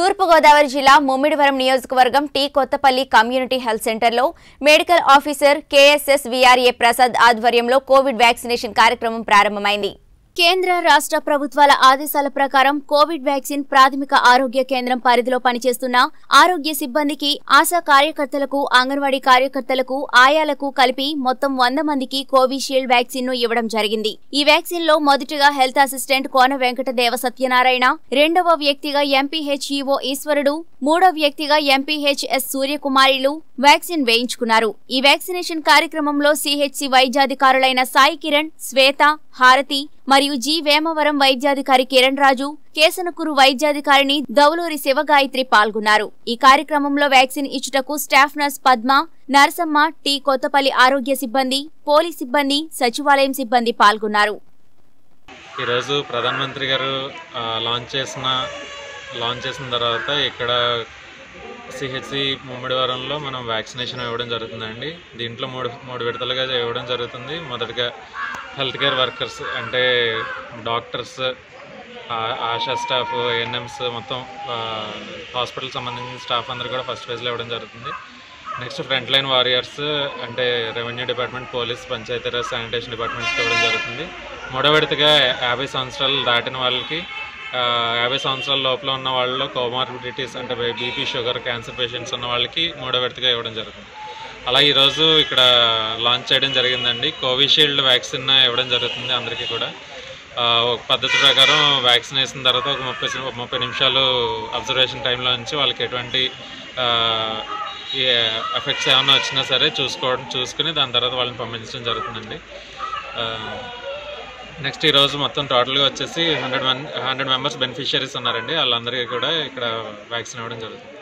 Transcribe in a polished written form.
తూర్పు గోదావరి జిల్లా ముమ్మిడివరం నియోజకవర్గం టీ కొత్తపల్లి కమ్యూనిటీ హెల్త్ సెంటర్లో medical officer KSS VRA Prasad ఆధ్వర్యంలో కోవిడ్ వ్యాక్సినేషన్ కార్యక్రమం ప్రారంభమైంది. కేంద్ర రాష్ట్ర ప్రభుత్వాల ఆదేశాల ప్రకారం కోవిడ్ వ్యాక్సిన్ ప్రాథమిక ఆరోగ్య కేంద్రం పరిధిలో పనిచేస్తున్న ఆరోగ్య సిబ్బందికి, ఆశా కార్యకర్తలకు, అంగన్వాడీ కార్యకర్తలకు, ఆయాలకు కలిపి మొత్తం 100 మందికి కోవిషీల్డ్ వ్యాక్సిన్ ను ఇవ్వడం జరిగింది. ఈ వ్యాక్సిన్ లో మొదటిగా హెల్త్ అసిస్టెంట్ కోన వెంకటదేవ సత్యనారాయణ, రెండవ వ్యక్తిగా ఎంపీహెచ్ఈఓ ఈశ్వరుడు, మూడవ వ్యక్తిగా ఎంపీహెచ్ఎస్ సూర్యకుమారిలు వ్యాక్సిన్ వేయించుకున్నారు. ఈ వ్యాక్సినేషన్ కార్యక్రమంలో సిహెచ్సి వైద్యాధికారులైన సాయి కిరణ్, శ్వేత, హారతి మరియు జి వేమవరం వైద్యాధికారి కిరణ్ రాజు, కేసనకూరు వైద్యాధికారిని దౌలూరి శివగాయత్రి పాల్గొన్నారు. ఈ కార్యక్రమంలో వ్యాక్సిన్ ఇచ్చుటకు staff nurse Padma, Narasamma, T Kothapalli ఆరోగ్య సిబ్బంది, పోలీస్ సిబ్బంది, సచివాలయం సిబ్బంది పాల్గొన్నారు. ఈరోజు ప్రధానమంత్రి గారు లాంచ్ చేసిన తర్వాత ఇక్కడ సిహెచ్సి ముమ్మిడివరంలో మనం వ్యాక్సినేషన్ ఇవ్వడం జరుగుతుందండి. దీంట్లో మూడు విడతలుగా ఇవ్వడం జరుగుతుంది. మొదటగా హెల్త్ కేర్ వర్కర్స్ అంటే డాక్టర్స్, ఆశా స్టాఫ్, ఏఎన్ఎంస్, మొత్తం హాస్పిటల్ సంబంధించిన స్టాఫ్ అందరూ కూడా ఫస్ట్ ఫేజ్లో ఇవ్వడం జరుగుతుంది. నెక్స్ట్ ఫ్రంట్ లైన్ వారియర్స్ అంటే revenue department, police, Panchayati Raj, sanitation డిపార్ట్మెంట్స్కి ఇవ్వడం జరుగుతుంది. మూడో విడతగా 50 సంవత్సరాలు దాటిన వాళ్ళకి, 50 సంవత్సరాల లోపల ఉన్న వాళ్ళలో కోమార్బిడిటీస్ అంటే బీపీ, షుగర్, క్యాన్సర్ పేషెంట్స్ ఉన్న వాళ్ళకి మూడో విడతగా ఇవ్వడం జరుగుతుంది. అలా ఈరోజు ఇక్కడ లాంచ్ చేయడం జరిగిందండి. కోవిషీల్డ్ వ్యాక్సిన్ ఇవ్వడం జరుగుతుంది అందరికీ కూడా. ఒక పద్ధతి ప్రకారం వ్యాక్సిన్ వేసిన తర్వాత ఒక 30 నిమిషాలు అబ్జర్వేషన్ టైంలో నుంచి వాళ్ళకి ఎటువంటి ఎఫెక్ట్స్ ఏమైనా వచ్చినా సరే చూసుకుని దాని తర్వాత వాళ్ళని పంపించడం జరుగుతుందండి. నెక్స్ట్ ఈరోజు మొత్తం టోటల్గా వచ్చేసి 100 మెంబర్స్ బెనిఫిషియరీస్ ఉన్నారండి. వాళ్ళందరికీ కూడా ఇక్కడ వ్యాక్సిన్ ఇవ్వడం జరుగుతుంది.